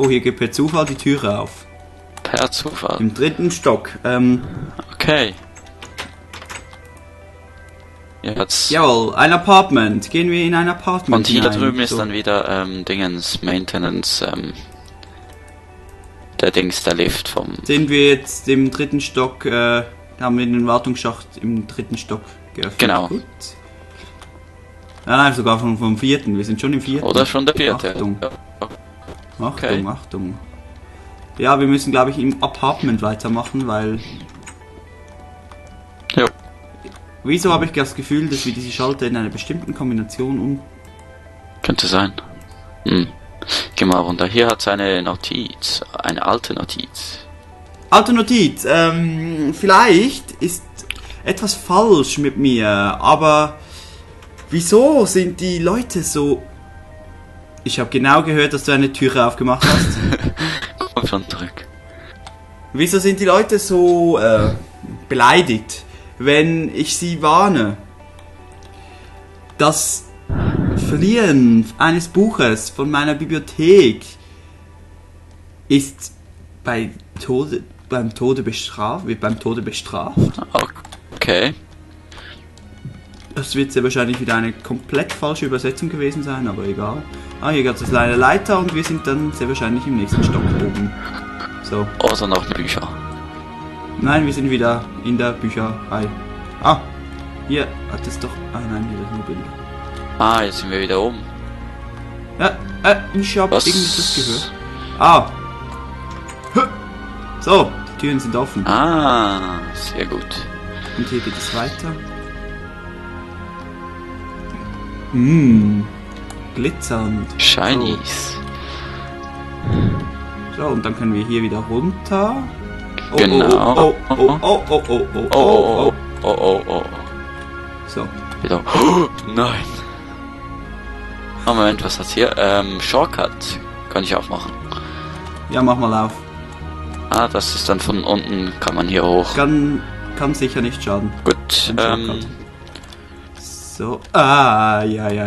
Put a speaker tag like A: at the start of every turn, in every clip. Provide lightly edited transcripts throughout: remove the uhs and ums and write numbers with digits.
A: Oh, hier geht per Zufall die Türe auf.
B: Per Zufall?
A: Im 3. Stock.
B: Okay. Jetzt.
A: Jawohl, ein Apartment. Gehen wir in ein Apartment
B: Und hier
A: hinein.
B: drüben ist
A: So.
B: dann wieder, Dingens, Maintenance, der Lift vom...
A: Sind wir jetzt im 3. Stock, haben wir den Wartungsschacht im 3. Stock geöffnet.
B: Genau.
A: Gut. Nein, sogar vom 4. Wir sind schon im 4.
B: Oder schon der 4.
A: Achtung.
B: Ja. Okay.
A: Achtung. Ja, wir müssen, glaube ich, im Apartment weitermachen, weil...
B: Jo.
A: Wieso habe ich das Gefühl, dass wir diese Schalter in einer bestimmten Kombination
B: Könnte sein. Geh mal runter. Hier hat eine Notiz. Eine alte Notiz.
A: Alte Notiz, vielleicht ist etwas falsch mit mir, aber wieso sind die Leute so... Ich habe genau gehört, dass du eine Türe aufgemacht hast.
B: Komm schon zurück.
A: Wieso sind die Leute so beleidigt, wenn ich sie warne? Das Verlieren eines Buches von meiner Bibliothek ist beim Tode bestraft.
B: Okay.
A: Das wird sehr wahrscheinlich wieder eine komplett falsche Übersetzung gewesen sein, aber egal. Hier gab es eine Leiter und wir sind dann sehr wahrscheinlich im nächsten Stock oben. So.
B: Außer noch Bücher.
A: Nein, wir sind wieder in der Bücherei. Hier hat es doch... nein, hier ist nur Bilder.
B: Jetzt sind wir wieder oben.
A: Ja, ich habe irgendetwas gehört. So, die Türen sind offen.
B: Sehr gut.
A: Und hier geht es weiter. Glitzernd.
B: Shinies.
A: So, und dann können wir hier wieder runter.
B: Genau.
A: Oh. So.
B: Wieder. Nein. Moment, was hat's hier? Shortcut. Kann ich aufmachen.
A: Ja, mach mal auf.
B: Das ist dann von unten, kann man hier hoch.
A: Kann sicher nicht schaden.
B: Gut,
A: So, ja.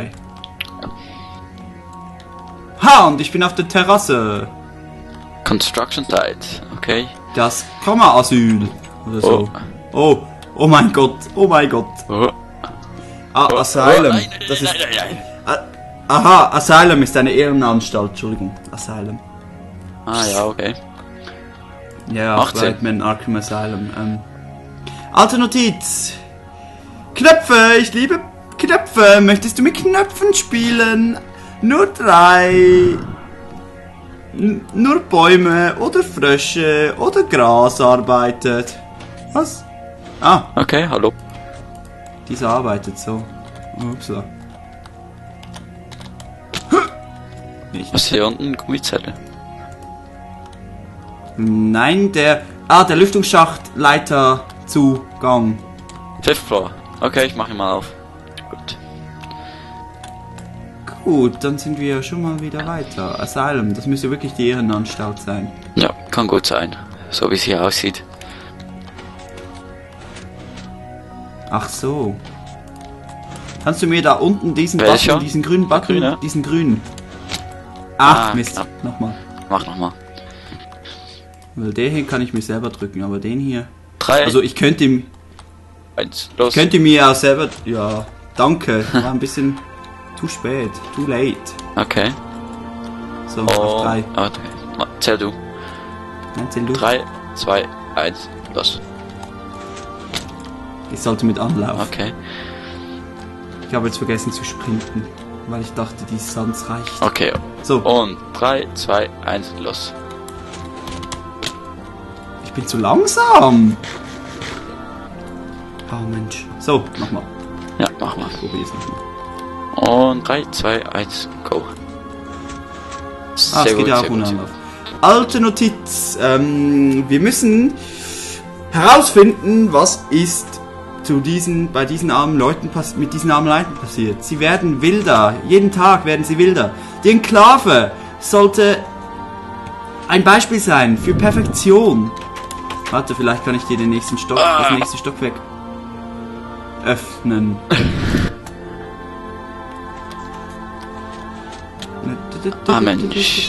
A: Und ich bin auf der Terrasse.
B: Construction Site, okay.
A: Das Komma-Asyl. Oder so. Oh mein Gott. Asylum.
B: Nein.
A: Aha, Asylum ist eine Ehrenanstalt, Entschuldigung. Asylum.
B: Ja, okay.
A: Ja,
B: 18.
A: Batman Arkham Asylum. Alte Notiz. Knöpfe, ich liebe Knöpfe. Möchtest du mit Knöpfen spielen? Nur 3. Nur Bäume oder Frösche oder Gras arbeitet. Was?
B: Okay, hallo.
A: Dieser arbeitet so. Upsala. Nicht.
B: Was ist hier unten? Gummizelle.
A: Nein, der Lüftungsschacht, Leiter, Zugang.
B: 5th Floor. Okay, ich mache ihn mal auf. Gut.
A: Gut, dann sind wir schon mal wieder weiter. Asylum, das müsste wirklich die Ehrenanstalt sein.
B: Ja, kann gut sein. So wie es hier aussieht.
A: Ach so. Kannst du mir da unten diesen
B: Welcher?
A: Button, diesen grünen Button,
B: grüne?
A: diesen grünen... Ach, Mist.
B: knapp.
A: Nochmal.
B: Mach nochmal.
A: Weil der hier kann ich mir selber drücken, aber den hier...
B: 3,
A: Also ich könnte ihm...
B: 1, los.
A: Könnte mir auch selber... Ja, danke. War ein bisschen... too spät. Too late.
B: Okay.
A: So, auf 3.
B: Okay. Zähl du.
A: Nein, zähl du.
B: 3, 2, 1, los.
A: Ich sollte mit Anlauf.
B: Okay.
A: Ich habe jetzt vergessen zu sprinten, weil ich dachte, die Distanz reicht.
B: Okay.
A: So,
B: Und 3, 2, 1, los.
A: ich bin zu langsam. Oh Mensch. So, nochmal.
B: Ja, mach mal.
A: Ich probiere es nochmal.
B: Und 3, 2, 1, go.
A: Es geht ja auch ohne Anlauf. Alte Notiz. Wir müssen herausfinden, was ist bei diesen armen Leuten mit diesen armen Leuten passiert. Sie werden wilder. Jeden Tag werden sie wilder. Die Enklave sollte ein Beispiel sein für Perfektion. Warte, vielleicht kann ich dir den nächsten das nächste Stockwerk öffnen.
B: Ah, Mensch.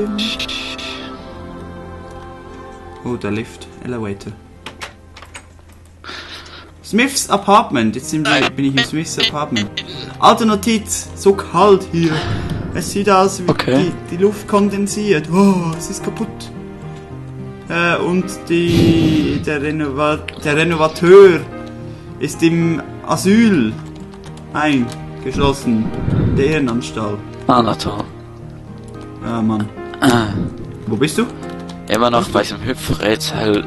A: Oh, der Lift. Elevator. Smiths Apartment. Jetzt bin ich im Smiths Apartment. Alte Notiz. So kalt hier. Es sieht aus, wie die Luft kondensiert. Oh, es ist kaputt. Und der Renovateur ist im Asyl eingeschlossen. Der Irrenanstalt.
B: Ah, na toll.
A: Ja, Mann. Wo bist du?
B: Immer noch bei diesem Hüpfrätsel.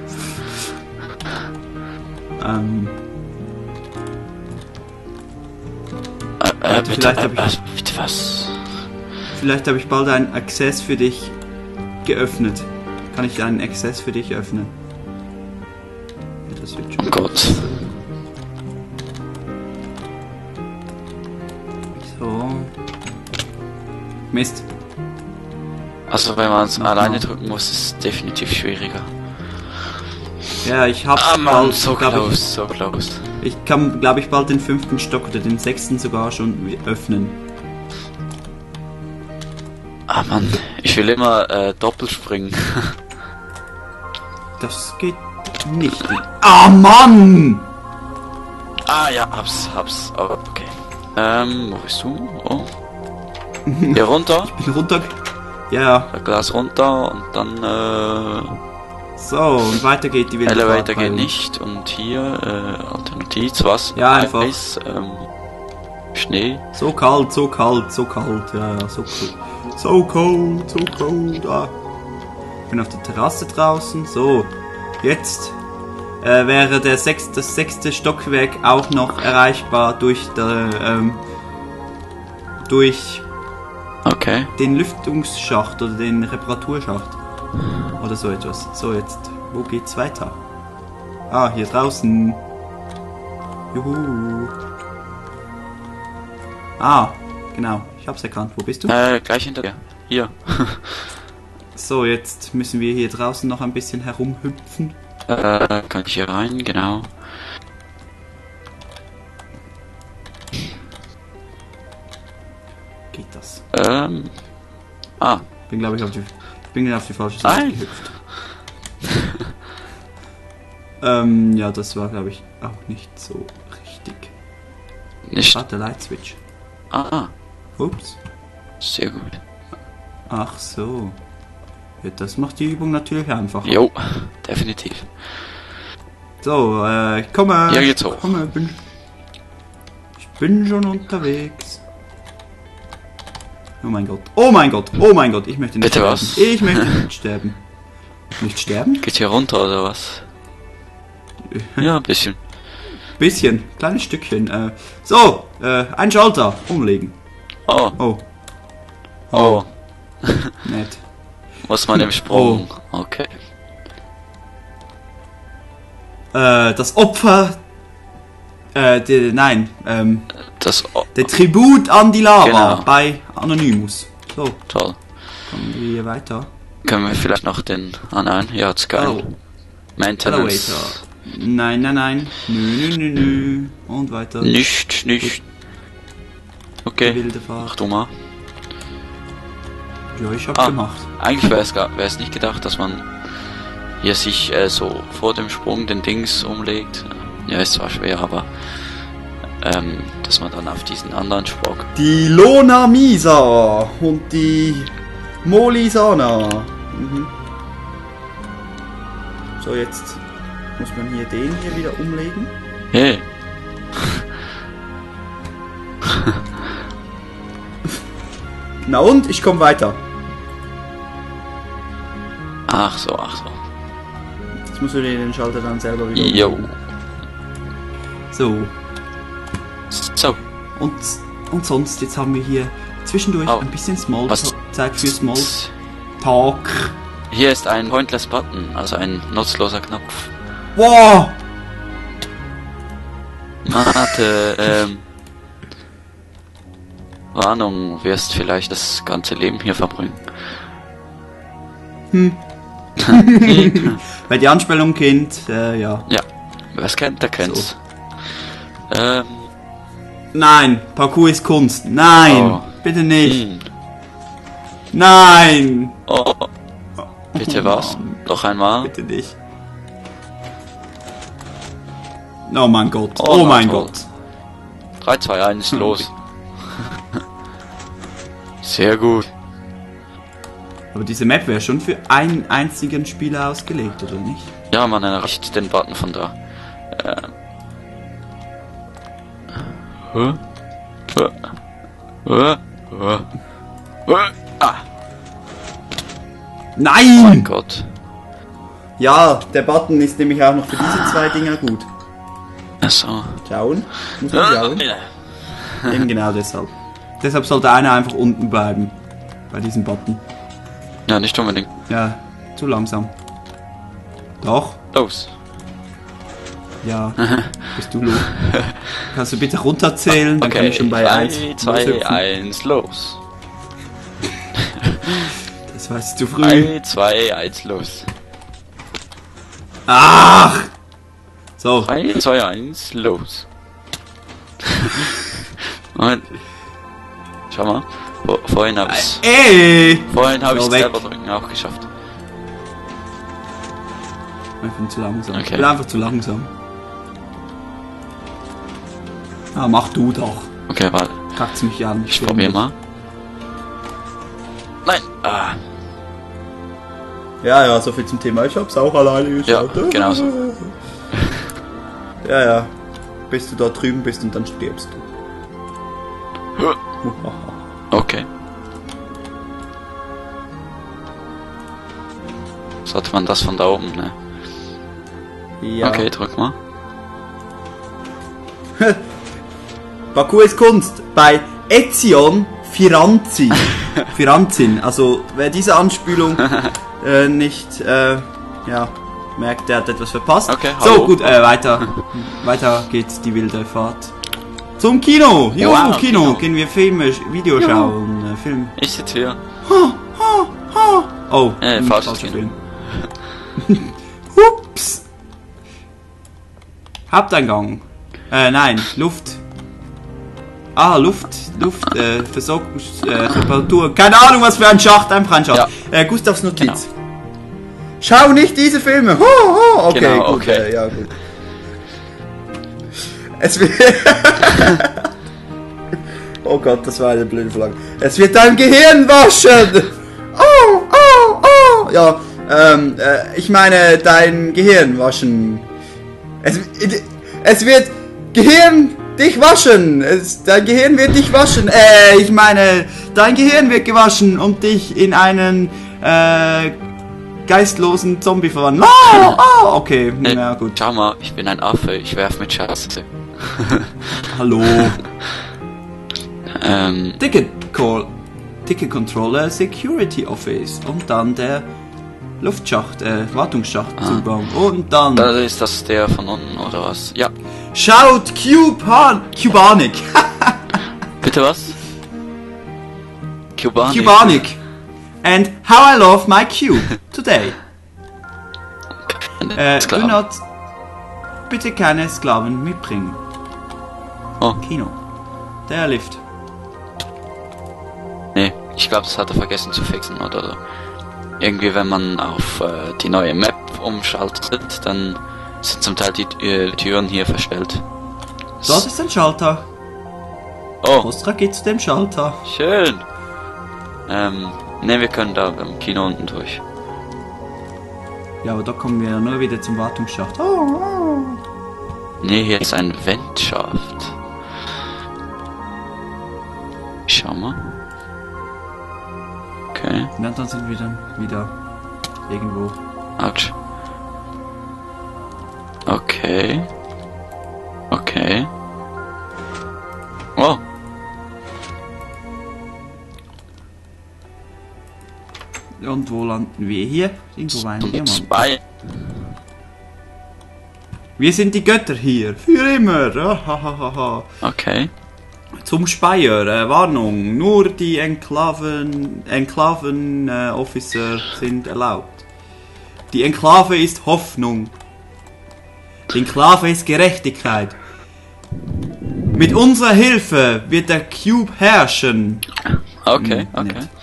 B: Bitte was?
A: Vielleicht habe ich bald einen Access für dich geöffnet. Kann ich einen Access für dich öffnen? Das wird schon.
B: Oh Gott.
A: So. Mist.
B: Also wenn man es alleine drücken muss, ist es definitiv schwieriger.
A: Ja, ich hab's
B: bald. So close.
A: Ich kann, glaube ich, bald den 5. Stock oder den 6. sogar schon öffnen.
B: Ah Mann, ich will immer doppelt springen.
A: Das geht nicht. Ah Mann!
B: Ah ja, hab's. Oh, okay. Wo bist du? Oh. Hier runter?
A: Ich bin runter. Ja.
B: Glas runter und dann
A: so, und weiter geht die Wildfahrt.
B: Elevator geht nicht und hier alte Notiz, was?
A: Ja, einfach.
B: Eis, Schnee.
A: So kalt, ja, so kalt. So cold. Ah. Ich bin auf der Terrasse draußen. So, jetzt wäre das 6. Stockwerk auch noch erreichbar durch den Lüftungsschacht oder den Reparaturschacht. Oder so etwas. So, jetzt, wo geht's weiter? Ah, hier draußen. Juhu. Ah, genau. Ich hab's erkannt. Wo bist du?
B: Gleich hinter dir. Hier.
A: So, jetzt müssen wir hier draußen noch ein bisschen herumhüpfen.
B: Kann ich hier rein? Genau.
A: Geht das? Bin, glaube ich, auf die falsche Seite gehüpft. Ja, das war, glaube ich, auch nicht so richtig.
B: Nicht.
A: Warte, Light Switch.
B: Ah.
A: Ups.
B: Sehr gut.
A: Ach so. Ja, das macht die Übung natürlich einfacher.
B: Jo, definitiv.
A: So, ich komme.
B: Ja, geht's hoch.
A: Ich bin schon unterwegs. Oh mein Gott, ich möchte nicht
B: Bitte
A: sterben.
B: was?
A: Ich möchte nicht sterben. Nicht sterben?
B: Geht hier runter oder was? Ja, ein bisschen.
A: Bisschen, kleines Stückchen. So, ein Schalter, umlegen.
B: Oh.
A: Nett.
B: Muss man im Sprung. Okay.
A: Das Opfer. Der Tribut an die Lava
B: genau.
A: bei Anonymous. So.
B: Toll.
A: Kommen wir hier weiter.
B: Können wir vielleicht noch den... Ah nein, ja, ist geil.
A: Oh.
B: Maintenance.
A: Elevator. Nein. Nö. Und weiter.
B: Nicht. Okay.
A: Wilde Fahrt.
B: Mach du mal.
A: Ja, ich hab's gemacht.
B: Eigentlich wäre es nicht gedacht, dass man hier sich so vor dem Sprung den Dings umlegt. Ja, ist zwar schwer, aber dass man dann auf diesen anderen Spock.
A: Die Lona Misa und die Molisana. Mhm. So, jetzt muss man hier den hier wieder umlegen.
B: Hey.
A: Na und? Ich komme weiter.
B: Ach so.
A: Jetzt musst du dir den Schalter dann selber wieder
B: umlegen.
A: So.
B: Und
A: Und sonst, jetzt haben wir hier zwischendurch ein bisschen Smalltalk für Smalltalk.
B: Hier ist ein Pointless Button, also ein nutzloser Knopf.
A: Wow!
B: Warte, Warnung, wirst vielleicht das ganze Leben hier verbringen.
A: Wer die Anspielung kennt, ja.
B: Ja, wer es kennt, der kennt's.
A: Nein, Parkour ist Kunst. Nein, bitte nicht. Nein!
B: Oh. Bitte was? Noch einmal?
A: Bitte nicht. Oh mein Gott. Oh mein
B: toll.
A: Gott.
B: 3, 2, 1, los. Sehr gut.
A: Aber diese Map wäre schon für einen einzigen Spieler ausgelegt, oder nicht?
B: Ja, man erreicht den Button von da. Ah.
A: Nein!
B: Oh mein Gott.
A: Ja, der Button ist nämlich auch noch für diese zwei Dinger gut.
B: Achso.
A: Schauen? Muss man schauen? Eben genau deshalb. Deshalb sollte einer einfach unten bleiben. Bei diesem Button.
B: Ja, nicht unbedingt.
A: Ja, zu langsam. Doch.
B: Los.
A: Ja, bist du los. Kannst du bitte runterzählen? Dann
B: Okay,
A: kann ich schon bei 1,
B: 2, 1, los.
A: Das war jetzt zu früh.
B: 3, 2, 1, los.
A: Ach! So.
B: 3, 2, 1, los. Moment. Schau mal. Vorhin habe ich
A: So, weg.
B: selber drücken auch geschafft.
A: Ich bin zu langsam.
B: Okay.
A: Ich bin einfach zu langsam. Ah, mach du doch.
B: Okay, warte.
A: Kackt's mich an.
B: Ich probier mal. Nein! Ah.
A: Ja, so viel zum Thema. Ich hab's auch alleine geschafft.
B: Ja, genau so.
A: Ja. Bis du da drüben bist und dann stirbst du.
B: Okay. Sollte man das von da oben, ne?
A: Ja.
B: Okay, drück mal.
A: Parkour ist Kunst bei Ezion Firanzi. Firanzin. Also wer diese Anspielung nicht merkt, der hat etwas verpasst.
B: Okay,
A: so
B: hallo.
A: gut, weiter geht die wilde Fahrt. Zum Kino! Jo,
B: Wow,
A: Kino.
B: Kino.
A: Gehen wir Video schauen. Film.
B: Ich sitze hier.
A: Oh,
B: falsches Kino.
A: Hups! Haupteingang. Nein, Luft. Versorgungstemperatur. Keine Ahnung, was für ein Schacht, einfach ein Schacht.
B: Ja.
A: Gustavs Notiz.
B: Genau.
A: Schau nicht diese Filme. Okay,
B: Genau,
A: gut.
B: okay.
A: Ja, gut. Es wird... Oh Gott, das war eine blöde Flagge. Es wird dein Gehirn waschen. Oh. Ja, ich meine dein Gehirn waschen. Es wird Gehirn dich waschen. Dein Gehirn wird dich waschen. Ich meine, dein Gehirn wird gewaschen und dich in einen geistlosen Zombie verwandeln. Okay, na gut.
B: Schau mal, ich bin ein Affe, ich werf mit Scherze.
A: Hallo. Ticket Controller Security Office und dann der Luftschacht, Wartungsschacht zubauen und dann...
B: Da ist das der von unten, oder was? Ja.
A: Schaut Cubanic.
B: Bitte was?
A: Cubanic. And how I love my cube today. Do not... Bitte keine Sklaven mitbringen.
B: Oh.
A: Kino. Der Lift.
B: Nee, ich glaube, das hat er vergessen zu fixen, oder? Irgendwie, wenn man auf die neue Map umschaltet, dann sind zum Teil die Türen hier verstellt.
A: Dort ist ein Schalter.
B: Oh,
A: Ostra geht zu dem Schalter.
B: schön. Ne, wir können da beim Kino unten durch.
A: Ja, aber da kommen wir nur wieder zum Wartungsschacht.
B: Ne, hier ist ein Ventschaft. Schau mal. Okay.
A: Ja, dann sind wir dann wieder irgendwo.
B: Autsch. Okay. Oh.
A: Und wo landen wir hier? Irgendwo war ein Diamant.
B: Zwei.
A: Wir sind die Götter hier. Für immer.
B: Okay.
A: Zum Speier. Warnung. Nur die Enklaven-Officer sind erlaubt. Die Enklave ist Hoffnung. Die Enklave ist Gerechtigkeit. Mit unserer Hilfe wird der Cube herrschen.
B: Okay.
A: Nett.